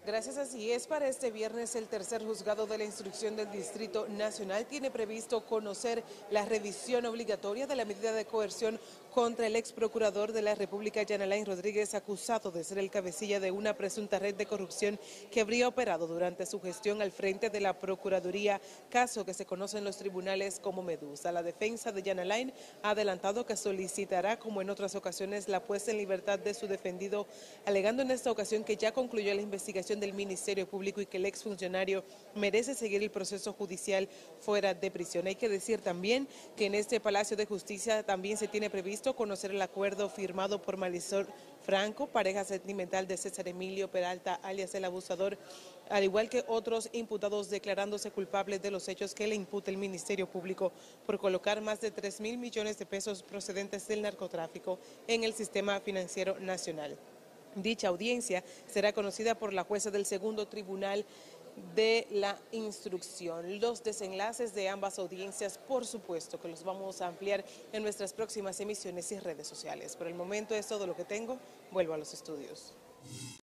Gracias, así es. Para este viernes, el tercer juzgado de la instrucción del Distrito Nacional tiene previsto conocer la revisión obligatoria de la medida de coerción contra el ex procurador de la República, Jan Alain Rodríguez, acusado de ser el cabecilla de una presunta red de corrupción que habría operado durante su gestión al frente de la Procuraduría, caso que se conoce en los tribunales como Medusa. La defensa de Jan Alain ha adelantado que solicitará, como en otras ocasiones, la puesta en libertad de su defendido, alegando en esta ocasión que ya concluyó la investigación del Ministerio Público y que el exfuncionario merece seguir el proceso judicial fuera de prisión. Hay que decir también que en este Palacio de Justicia también se tiene previsto conocer el acuerdo firmado por Marisol Franco, pareja sentimental de César Emilio Peralta, alias el abusador, al igual que otros imputados declarándose culpables de los hechos que le imputa el Ministerio Público por colocar más de 3.000 millones de pesos procedentes del narcotráfico en el sistema financiero nacional. Dicha audiencia será conocida por la jueza del segundo tribunal de la instrucción. Los desenlaces de ambas audiencias, por supuesto, que los vamos a ampliar en nuestras próximas emisiones y redes sociales. Por el momento es todo lo que tengo. Vuelvo a los estudios.